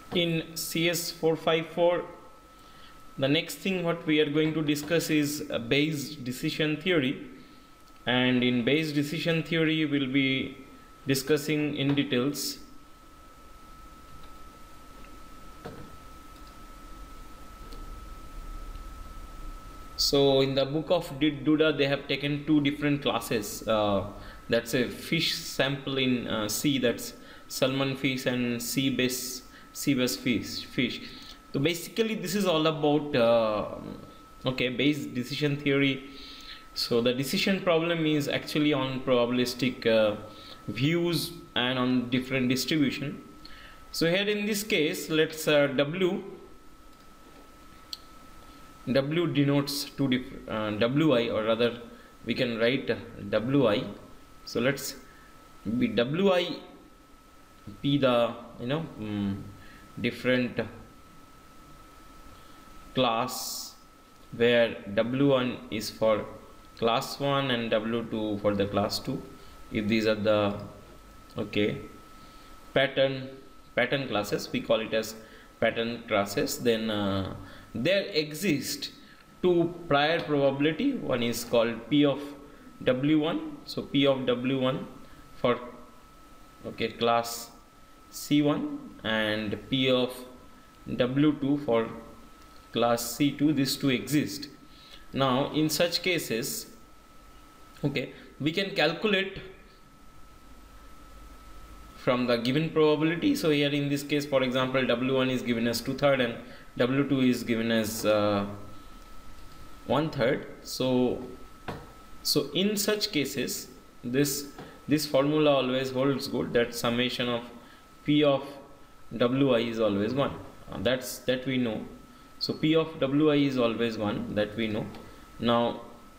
In CS 454, the next thing what we are going to discuss is Bayes decision theory, and in Bayes decision theory we will be discussing in details so in the book of Duda they have taken two different classes, that's a fish sample in sea, that's salmon fish, and sea bass fish. So basically this is all about Bayes decision theory. So the decision problem is actually on probabilistic views and on different distribution. So here in this case, let's W denotes two different Wi, or rather we can write Wi. So let's be Wi be the different class where W1 is for class 1 and W2 for the class 2. If these are the pattern classes, we call it as pattern classes, then there exist two prior probability. One is called P of W1, so P of W1 for class C1 and P of W2 for class C2. These two exist. Now in such cases we can calculate from the given probability. So here in this case, for example, W1 is given as 2/3 and W2 is given as 1/3. So in such cases this formula always holds good, that summation of P of Wi is always 1. That we know. So P of Wi is always 1, that we know. Now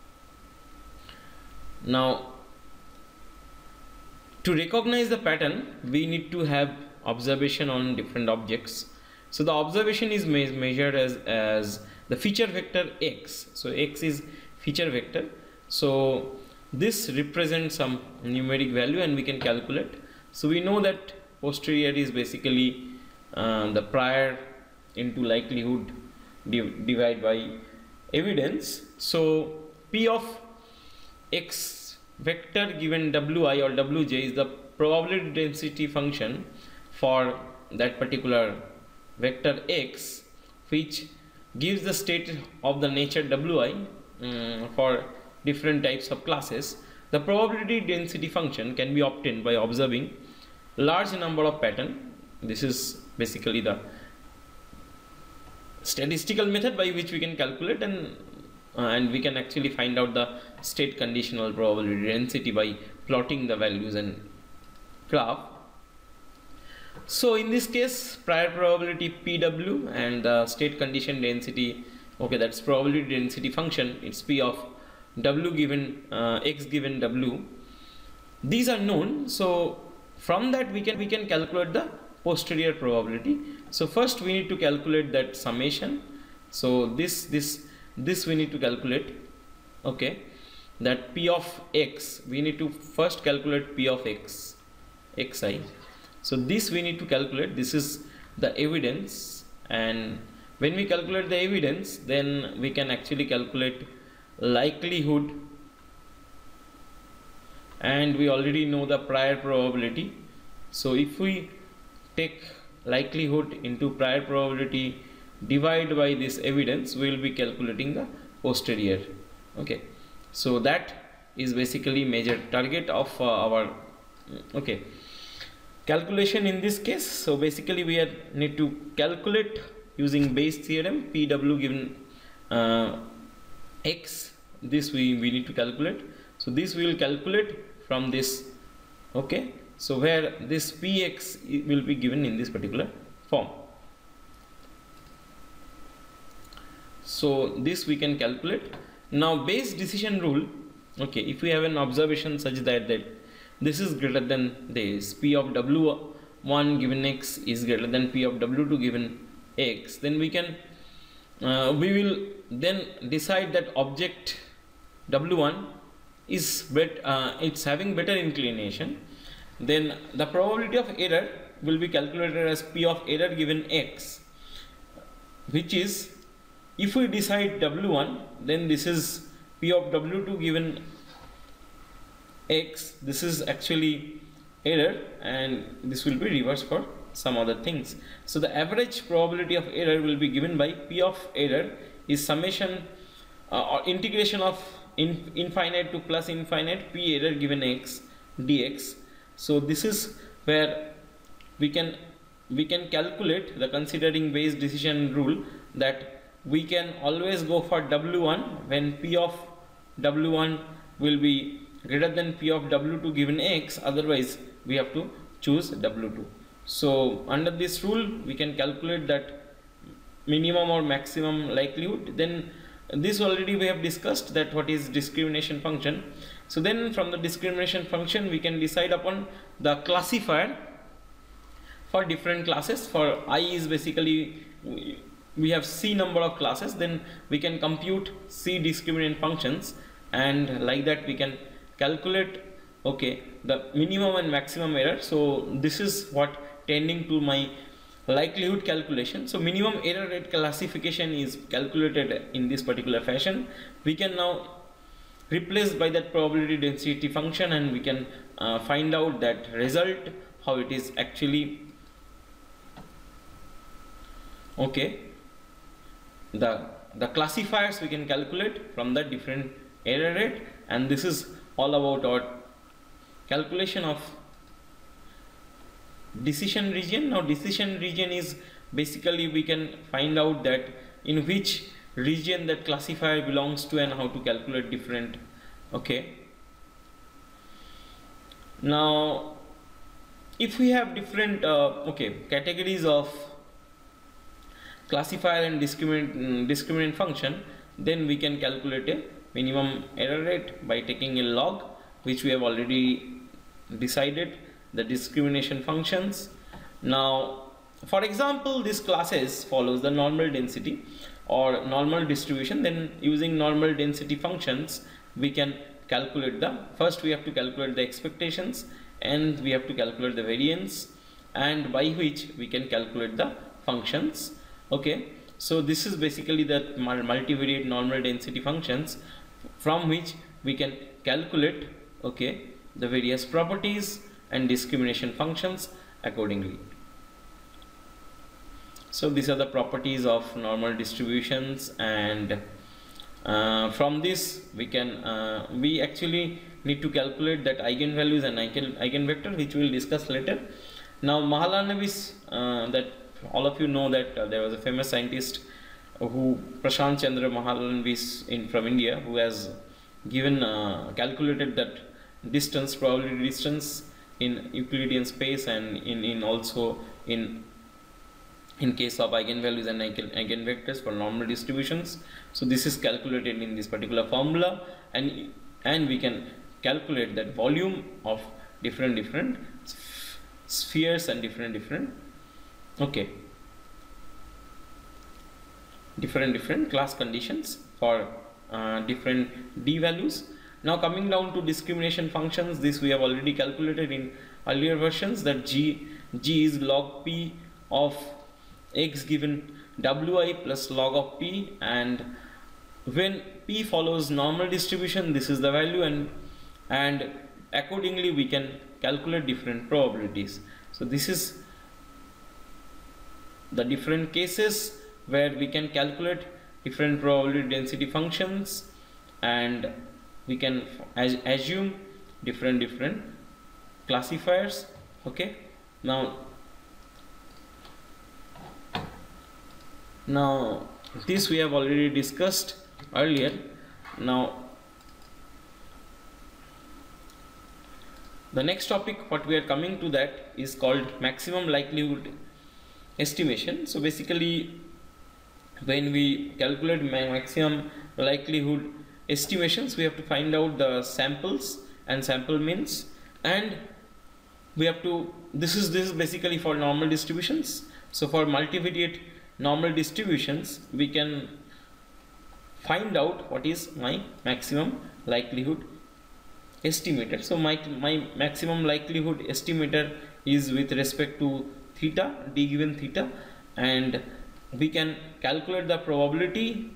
to recognize the pattern, we need to have observation on different objects. So the observation is measured as the feature vector x. So x is feature vector. So this represents some numeric value and we can calculate. So we know that posterior is basically the prior into likelihood divided by evidence. So P of x vector given Wi or Wj is the probability density function for that particular vector x, which gives the state of the nature Wi for different types of classes. The probability density function can be obtained by observing large number of patterns. This is basically the statistical method by which we can calculate and we can actually find out the state conditional probability density by plotting the values and graph. So in this case, prior probability PW and the state condition density, that's probability density function, it's P of W given x given W. These are known. So from that we can calculate the posterior probability. So first we need to calculate that summation. So this we need to calculate. That P of x, we need to first calculate P of xi. So this we need to calculate. This is the evidence, and when we calculate the evidence, then we can actually calculate likelihood, and we already know the prior probability. So if we take likelihood into prior probability divide by this evidence, we will be calculating the posterior. So that is basically major target of our calculation in this case. So basically we need to calculate using Bayes theorem PW given x. This we need to calculate. So this we will calculate from this. So where this Px will be given in this particular form. So this we can calculate. Now Bayes decision rule, if we have an observation such that this is greater than this, P of W1 given x is greater than P of W2 given x, then we will then decide that object W1 is it's having better inclination, then the probability of error will be calculated as P of error given X, which is, if we decide W1, then this is P of W2 given X. This is actually error, and this will be reversed for some other things. So the average probability of error will be given by P of error is summation or integration of infinite to plus infinite P error given X dx. So this is where we can calculate the considering Bayes decision rule, that we can always go for W1 when P of W1 will be greater than P of W2 given X, otherwise we have to choose W2. So under this rule we can calculate that minimum or maximum likelihood. Then this already we have discussed that what is discrimination function. So then from the discrimination function we can decide upon the classifier for different classes. For I is basically, we have C number of classes, then we can compute C discriminant functions, and like that we can calculate, okay, the minimum and maximum error. So this is what tending to my likelihood calculation. So minimum error rate classification is calculated in this particular fashion. We can now replace by that probability density function, and we can find out that result, how it is actually, okay. The classifiers we can calculate from the different error rate, and this is all about our calculation of decision region. Now decision region is basically, we can find out that in which region that classifier belongs to and how to calculate different, okay. Now if we have different categories of classifier and discriminant function, then we can calculate a minimum error rate by taking a log, which we have already decided, the discrimination functions. Now for example, this classes follows the normal density or normal distribution. Then using normal density functions we can calculate the, first we have to calculate the expectations, and we have to calculate the variance, and by which we can calculate the functions, okay. So this is basically the multivariate normal density functions from which we can calculate, okay, the various properties and discrimination functions accordingly. So these are the properties of normal distributions, and from this we can we actually need to calculate that eigenvalues and eigenvector, which we will discuss later. Now Mahalanobis, that all of you know that there was a famous scientist who, Prashant Chandra Mahalanobis from India, who has given calculated that distance, probability distance in Euclidean space, and in also in case of eigenvalues and eigenvectors for normal distributions. So this is calculated in this particular formula, and we can calculate that volume of different spheres and different class conditions for different d values. Now coming down to discrimination functions, this we have already calculated in earlier versions, that g is log p of x given wi plus log of p, and when p follows normal distribution, this is the value, and accordingly we can calculate different probabilities. So this is the different cases where we can calculate different probability density functions, and we can assume different classifiers, okay. Now this we have already discussed earlier. Now the next topic what we are coming to, that is called maximum likelihood estimation. So basically, when we calculate maximum likelihood estimations, we have to find out the samples and sample means, and we have to, this is basically for normal distributions. So for multivariate normal distributions, we can find out what is my maximum likelihood estimator. So my maximum likelihood estimator is with respect to theta, d given theta, and we can calculate the probability.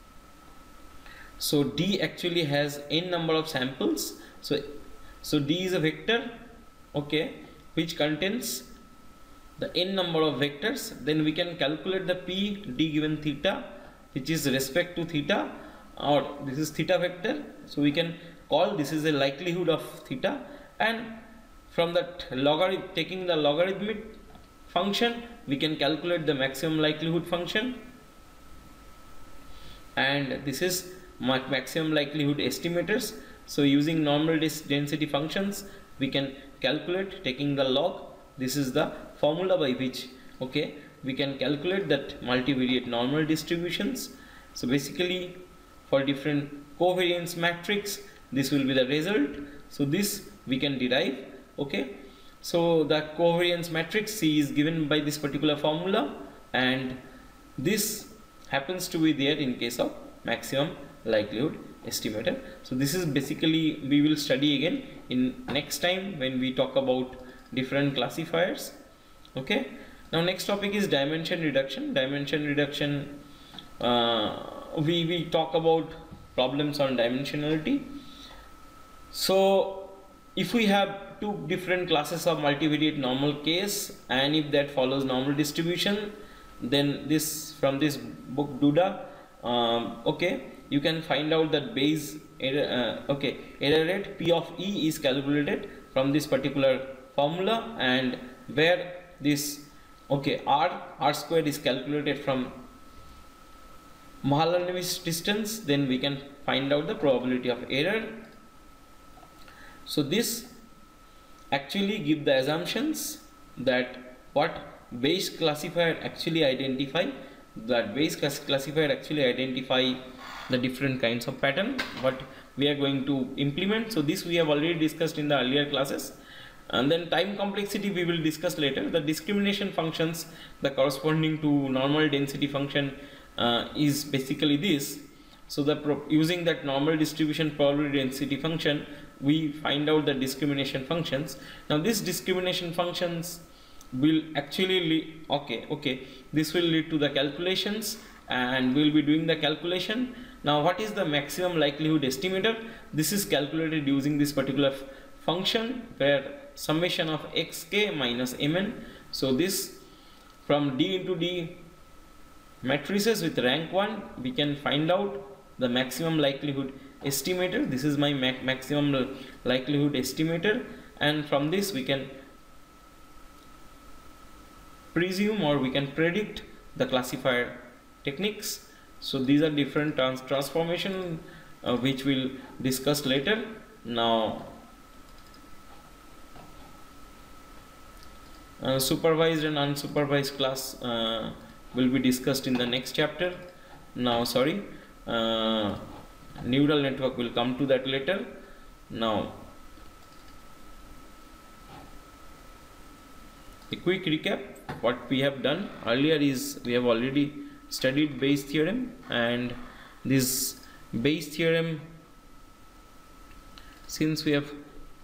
So d actually has n number of samples, so d is a vector, okay, which contains the n number of vectors. Then we can calculate the p d given theta, which is respect to theta, or this is theta vector, so we can call this is a likelihood of theta, and from that logarithm, taking the logarithmic function, we can calculate the maximum likelihood function, and this is maximum likelihood estimators. So using normal density functions, we can calculate taking the log. This is the formula by which, okay, we can calculate that multivariate normal distributions. So basically for different covariance matrix, this will be the result. So this we can derive, okay. So the covariance matrix C is given by this particular formula, and this happens to be there in case of maximum likelihood estimator. So this is basically, we will study again in next time when we talk about different classifiers, okay. Now next topic is dimension reduction. Dimension reduction, we talk about problems on dimensionality. So if we have two different classes of multivariate normal case, and if that follows normal distribution, then this, from this book Duda, okay, you can find out that Bayes error, okay, error rate P of E is calculated from this particular formula, and where this, okay, R squared is calculated from Mahalanobis distance, then we can find out the probability of error. So this actually give the assumptions that what Bayes classifier actually identify, that Bayes classifier actually identify the different kinds of pattern what we are going to implement. So this we have already discussed in the earlier classes, and then time complexity we will discuss later. The discrimination functions, the corresponding to normal density function, is basically this. So using that normal distribution probability density function, we find out the discrimination functions. Now this discrimination functions will actually this will lead to the calculations, and we will be doing the calculation. Now what is the maximum likelihood estimator? This is calculated using this particular function, where summation of xk minus mn. So this, from d into d matrices with rank 1, we can find out the maximum likelihood estimator. This is my maximum likelihood estimator, and from this we can presume, or we can predict the classifier techniques. So these are different transformation which we'll discuss later. Now supervised and unsupervised class will be discussed in the next chapter. Now neural network will come to that later. Now a quick recap. What we have done earlier is we have already studied Bayes theorem, and this Bayes theorem, since we have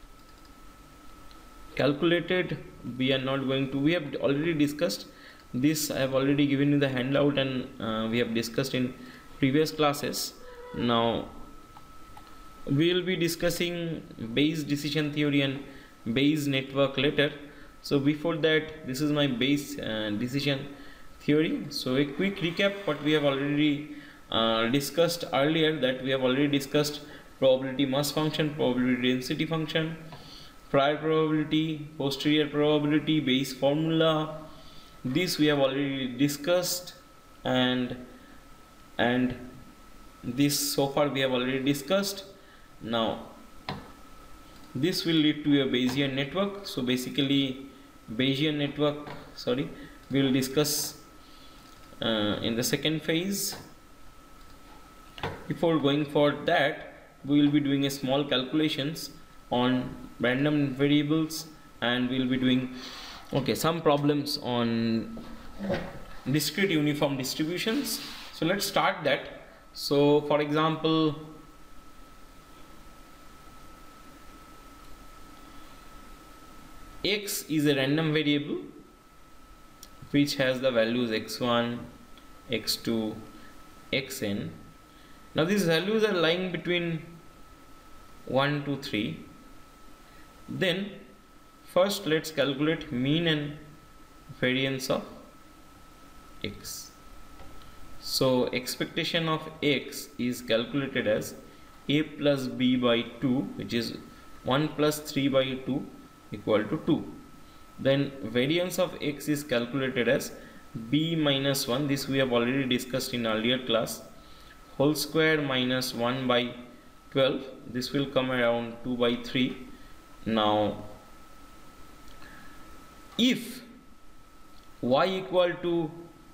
calculated, we are not going to, we have already discussed this. I have already given you the handout, and we have discussed in previous classes. Now we will be discussing Bayes decision theory and Bayes network later. So before that, this is my Bayes decision theory. So a quick recap what we have already discussed earlier, that we have already discussed probability mass function, probability density function, prior probability, posterior probability, Bayes formula. This we have already discussed, and this so far we have already discussed. Now this will lead to a Bayesian network. So basically Bayesian network, we will discuss in the second phase. Before going for that, we will be doing a small calculations on random variables, and we will be doing some problems on discrete uniform distributions. So let's start that. So for example, x is a random variable which has the values x1, x2, xn. Now these values are lying between 1 to 3. Then first let's calculate mean and variance of x. So expectation of x is calculated as a plus b by 2, which is 1 plus 3 by 2 equal to 2. Then variance of x is calculated as b minus 1, this we have already discussed in earlier class, whole square minus 1 by 12, this will come around 2 by 3. Now if y equal to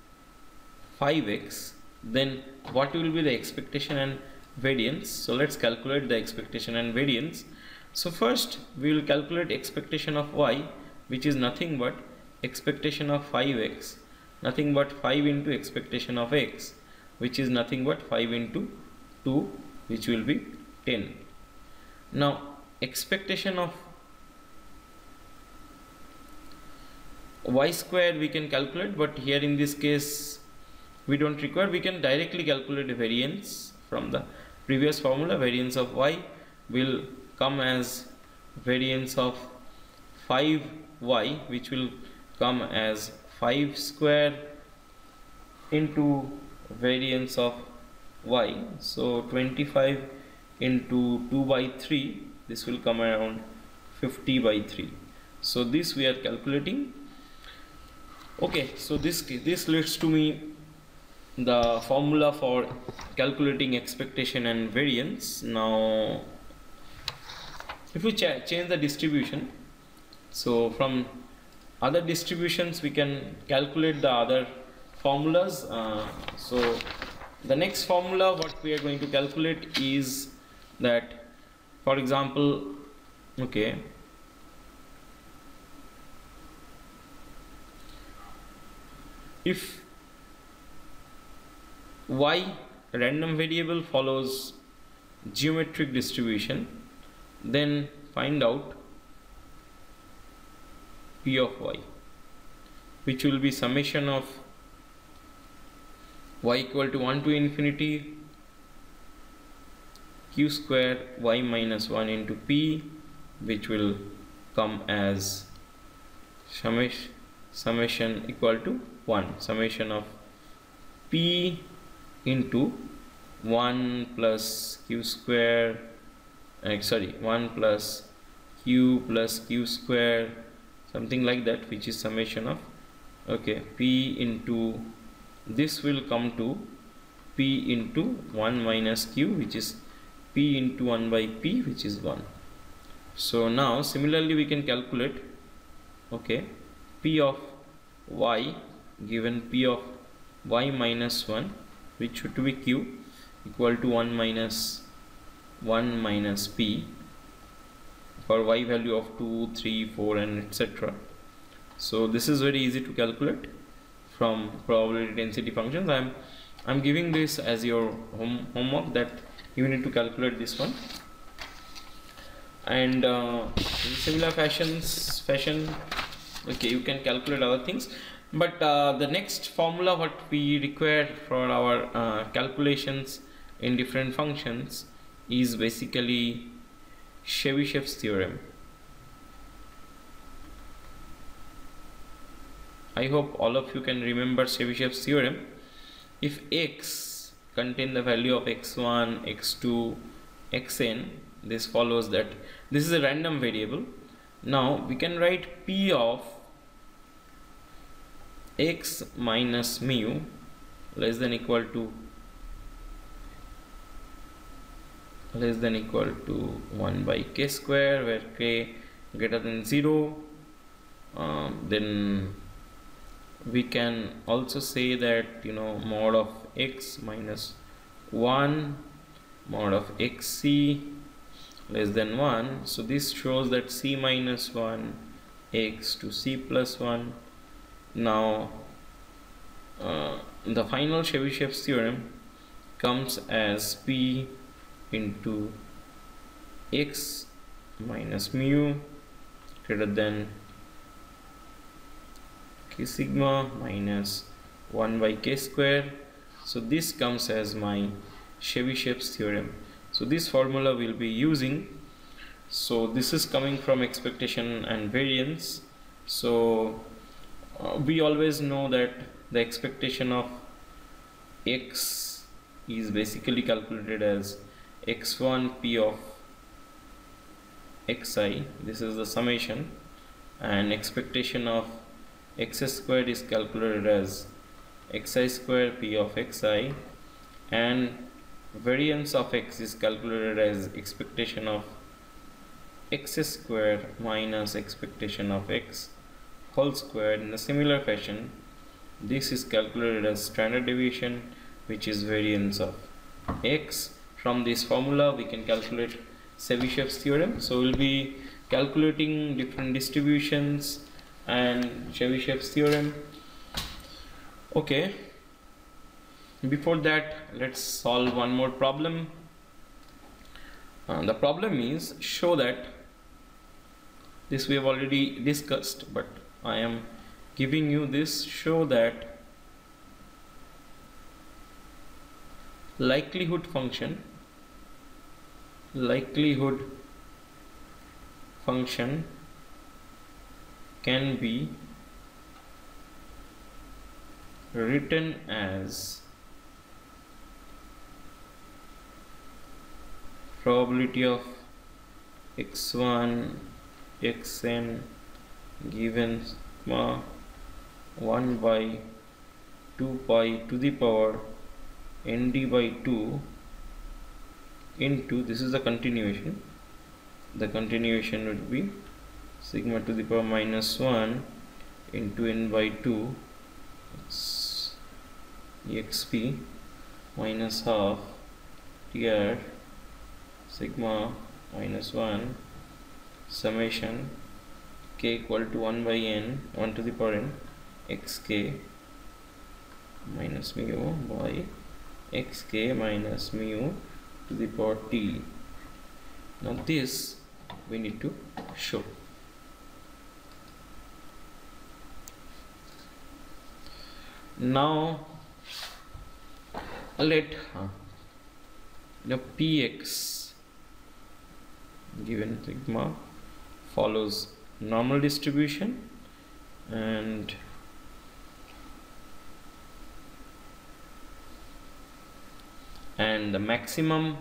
5x, then what will be the expectation and variance? So let's calculate the expectation and variance. So first we will calculate expectation of y, which is nothing but expectation of 5x, nothing but 5 into expectation of x, which is nothing but 5 into 2, which will be 10. Now expectation of y square we can calculate, but here in this case we don't require. We can directly calculate the variance from the previous formula. Variance of y will come as variance of 5y, which will come as 5 square into variance of y, so 25 into 2 by 3, this will come around 50 by 3. So this we are calculating. Okay, so this leads to me the formula for calculating expectation and variance. Now if we change the distribution, so from other distributions we can calculate the other formulas. So the next formula what we are going to calculate is that, for example, okay, if y random variable follows geometric distribution, then find out p of y, which will be summation of y equal to 1 to infinity q square y minus 1 into p, which will come as summation equal to 1, summation of p into 1 plus q square, 1 plus q square, something like that, which is summation of, okay, p into, this will come to p into 1 minus q, which is p into 1 by p, which is 1. So now similarly we can calculate, okay, p of y, given p of y minus 1, which should be q, equal to 1 minus p for y value of 2, 3, 4 and etc. So this is very easy to calculate from probability density functions. I'm giving this as your homework, that you need to calculate this one, and in similar fashion, okay, you can calculate other things. But the next formula what we require for our calculations in different functions is basically Chebyshev's theorem. I hope all of you can remember Chebyshev's theorem. If x contain the value of x1, x2, xn, this follows that this is a random variable. Now we can write p of x minus mu less than equal to 1 by k square, where k greater than 0. Then we can also say that, you know, mod of x minus 1 mod of xc less than 1. So this shows that c minus 1 x to c plus 1. Now the final Chebyshev's theorem comes as p into x minus mu greater than K sigma minus 1 by k square. So this comes as my Chebyshev's theorem. So this formula we'll be using. So this is coming from expectation and variance. So we always know that the expectation of x is basically calculated as x1 p of xi. This is the summation, and expectation of x squared is calculated as xi square p of xi, and variance of x is calculated as expectation of x square minus expectation of x whole squared. In a similar fashion, this is calculated as standard deviation, which is variance of x. From this formula we can calculate Chebyshev's theorem. So we'll be calculating different distributions and Chebyshev's theorem. Okay, before that let's solve one more problem. The problem is, show that, this we have already discussed, but I am giving you this, show that likelihood function can be written as probability of x1 xn given sigma 1 by 2 pi to the power nd by 2 into, this is the continuation would be sigma to the power minus 1 into n by 2 exp minus half tr sigma minus 1 summation k equal to 1 by n 1 to the power n xk minus mu by xk minus mu to the power t. Now this we need to show. Now let the px given sigma follows normal distribution, and the maximum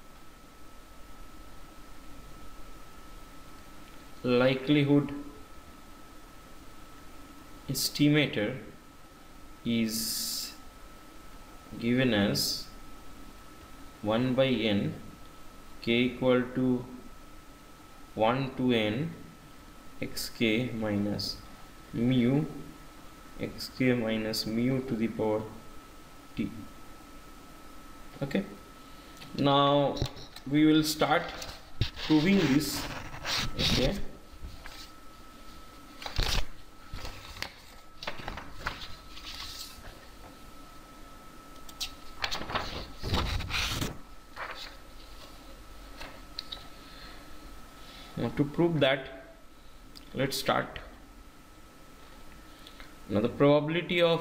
likelihood estimator is given as 1 by n k equal to 1 to n xk minus mu xk minus mu to the power t. Okay, now we will start proving this. Okay, now to prove that, let's start. Now the probability of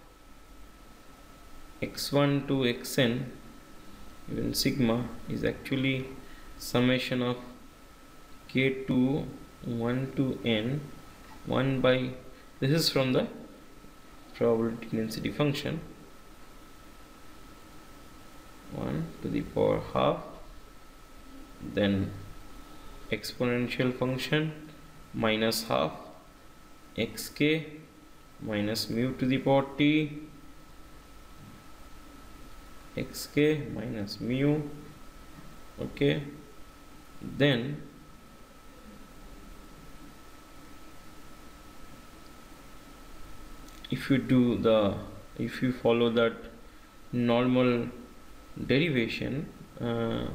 x1 to xn given sigma is actually summation of k2 1 to n 1 by, this is from the probability density function, 1 to the power half, then exponential function minus half xk minus mu to the power t xk minus mu. Okay, then if you follow that normal derivation, the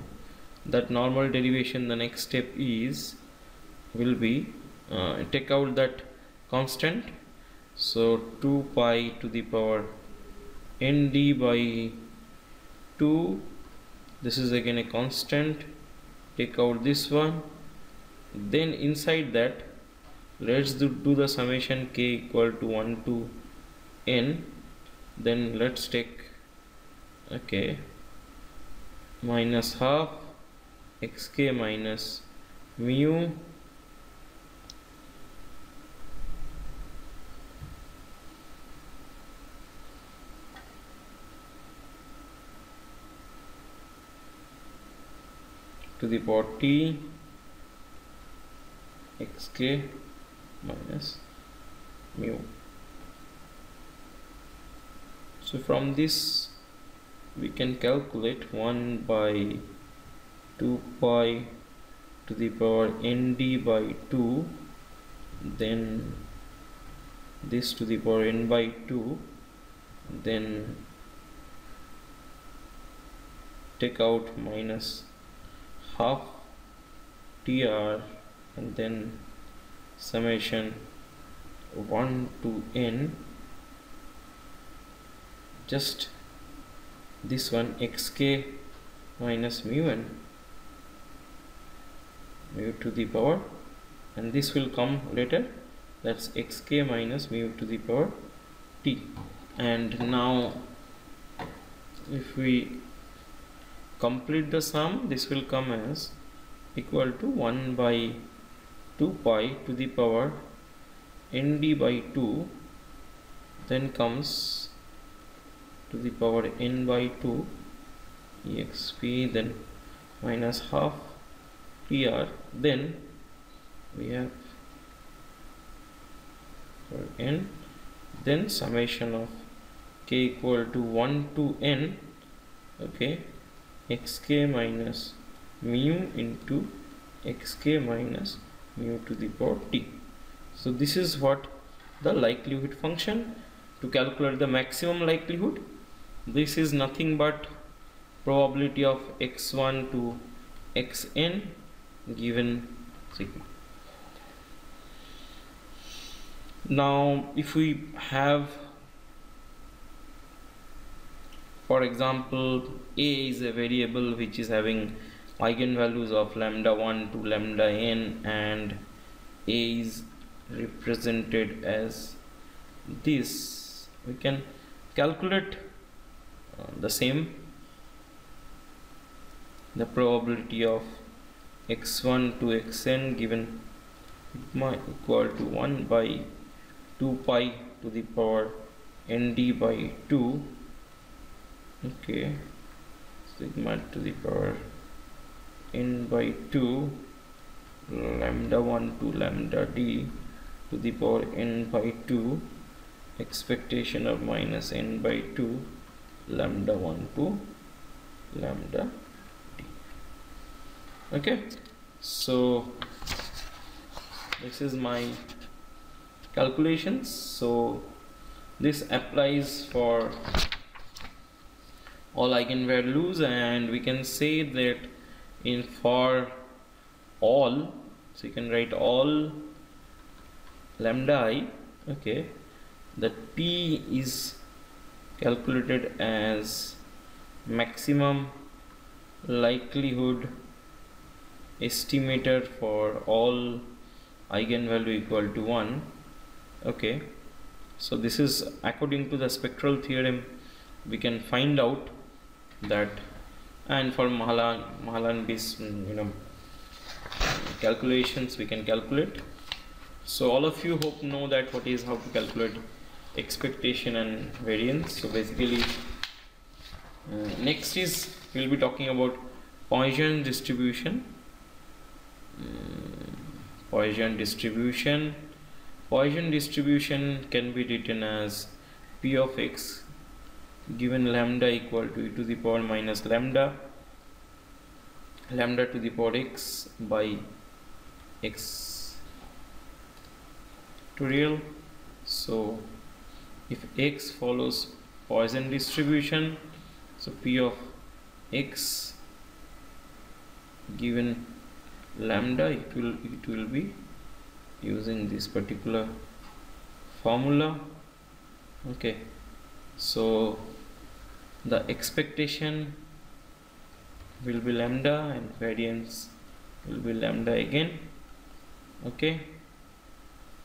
next step will be take out that constant, so 2 pi to the power nd by 2, this is again a constant, take out this one, then inside that let's do the summation k equal to 1 to n. Then let's take, okay, minus half xk minus mu to the power t xk minus mu. So from this we can calculate 1 by 2 pi to the power nd by 2, then this to the power n by 2, then take out minus half tr, and then summation 1 to n, just this one xk minus mu n, mu to the power, and this will come later, that's xk minus mu to the power t. And now if we complete the sum, this will come as equal to 1 by 2 pi to the power nd by 2, then comes to the power n by 2 exp, then minus half tr, then we have for n, then summation of k equal to 1 to n, okay, xk minus mu into xk minus mu to the power t. So this is what the likelihood function. To calculate the maximum likelihood, this is nothing but probability of x1 to xn given sigma. Now if we have, for example, a is a variable which is having eigenvalues of lambda 1 to lambda n, and a is represented as this, we can calculate the same, the probability of x1 to xn given sigma equal to 1 by 2 pi to the power nd by 2, okay, sigma to the power n by 2 lambda 1 to lambda d to the power n by 2, expectation of minus n by 2 lambda 1 to lambda d. Okay, so this is my calculations. So this applies for all eigenvalues, and we can say that in for all, so you can write all lambda I, okay, the t is calculated as maximum likelihood estimator for all eigenvalue equal to 1, okay. So this is according to the spectral theorem, we can find out that, and for Mahalanobis calculations we can calculate. So all of you hope know that what is how to calculate expectation and variance. So basically next is we'll be talking about Poisson distribution. Poisson distribution can be written as p of x given lambda equal to e to the power minus lambda to the power x by x to real. So if x follows Poisson distribution, so p of x given lambda, it will be using this particular formula, okay. So the expectation will be lambda and variance will be lambda again, okay.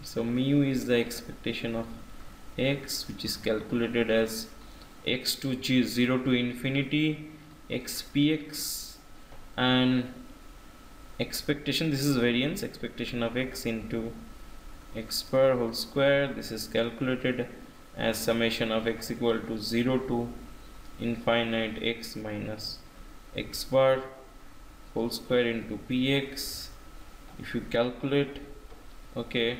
So mu is the expectation of x, which is calculated as x to 0 to infinity x px, and expectation, this is variance, expectation of x into x bar whole square. This is calculated as summation of x equal to 0 to infinite x minus x bar whole square into px. If you calculate, okay,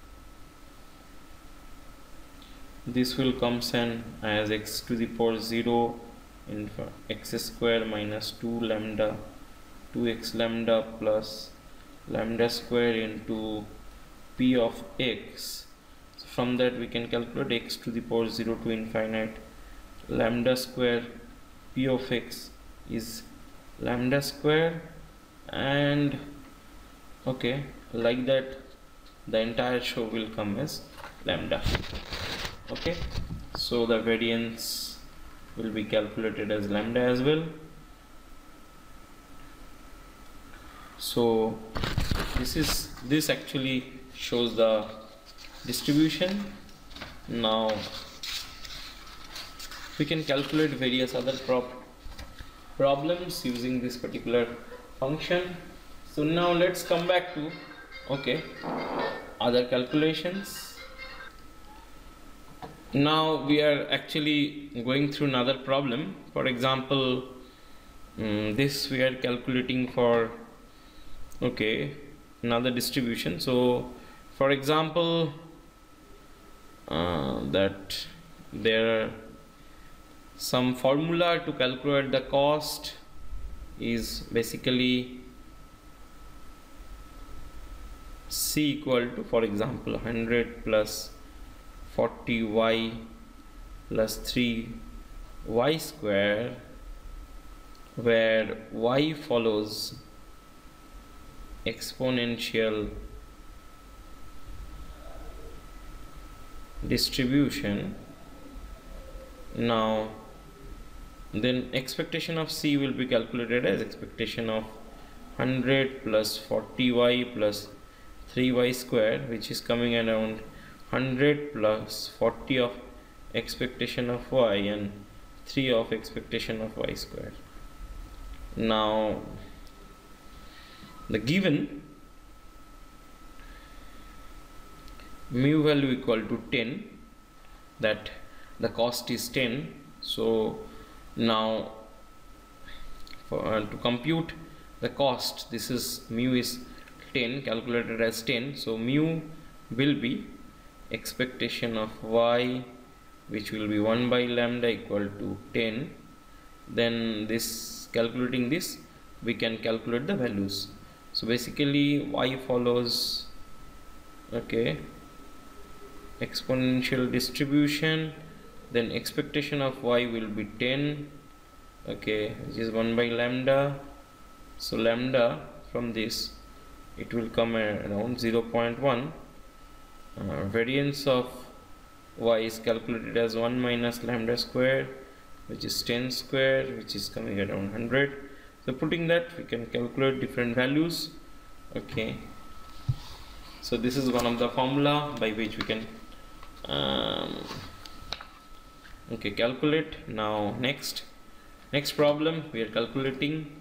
this will comes in as x to the power 0 into x square minus 2 lambda 2x lambda plus lambda square into p of x. So from that we can calculate x to the power 0 to infinite lambda square p of x is lambda square, and okay, like that the entire show will come as lambda. Okay, so the variance will be calculated as lambda as well. So this actually shows the distribution. Now we can calculate various other problems using this particular function. So now let's come back to other calculations. Now we are actually going through another problem. For example, this we are calculating for another distribution. So for example, that there are some formula to calculate the cost is basically C equal to, for example, 100 plus 40y plus 3y square, where y follows exponential distribution. Now then expectation of C will be calculated as expectation of 100 plus 40y plus 3y square, which is coming around 100 plus 40 of expectation of y and 3 of expectation of y square. Now the given mu value equal to 10, that the cost is 10. So now to compute the cost, this is mu is 10, calculated as 10. So mu will be expectation of y, which will be 1 by lambda equal to 10. Then this, calculating this, we can calculate the values. So basically y follows exponential distribution, then expectation of y will be 10, which is 1 by lambda. So lambda, from this it will come around 0.1. Variance of y is calculated as 1 minus lambda square, which is 10 square, which is coming around 100. So putting that, we can calculate different values. So this is one of the formula by which we can calculate. Now next problem we are calculating.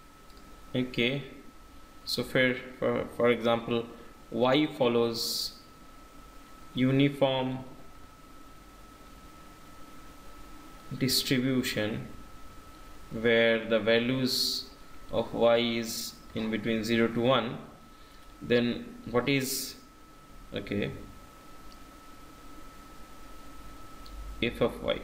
So for example, y follows uniform distribution, where the values of y is in between 0 to 1. Then what is f of y?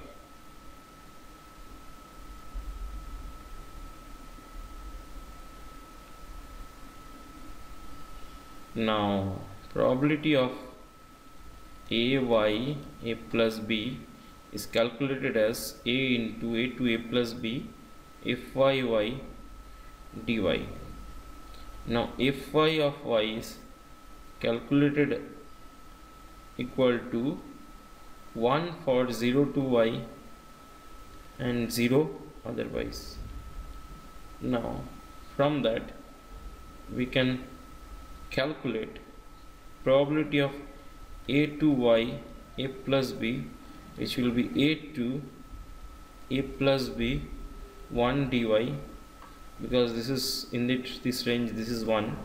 Now probability of a plus b is calculated as a into a to a plus b fy y dy. Now fy of y is calculated equal to 1 for 0 to y and 0 otherwise. Now from that we can calculate probability of a to y a plus b, which will be a to a plus b 1 dy, because this is in this range, this is 1,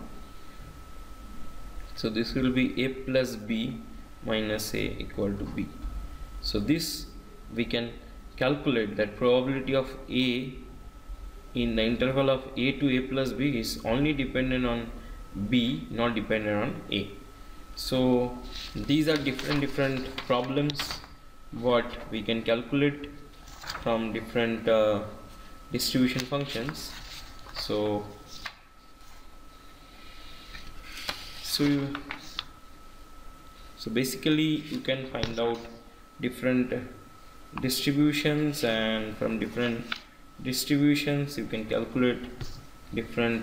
so this will be a plus b minus a equal to b. So this we can calculate that probability of a in the interval of a to a plus b is only dependent on b, not dependent on a. So these are different problems what we can calculate from different distribution functions. So basically you can find out different distributions, and from different distributions you can calculate different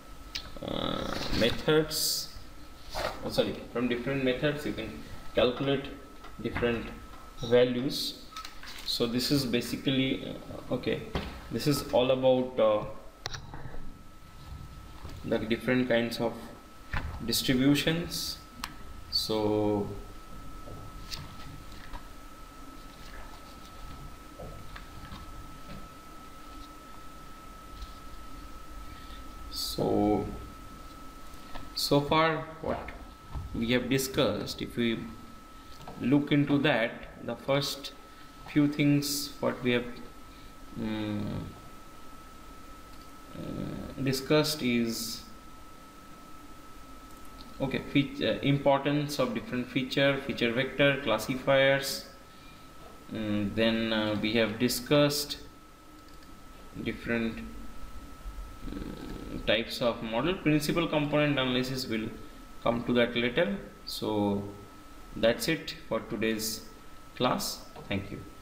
methods. From different methods you can calculate different values. So this is basically okay, this is all about the different kinds of distributions. So so far what we have discussed, if we look into that, the first few things what we have discussed is okay, importance of different feature vector classifiers. Then we have discussed different types of model. Principal component analysis will come to that later. So that's it for today's class. Thank you.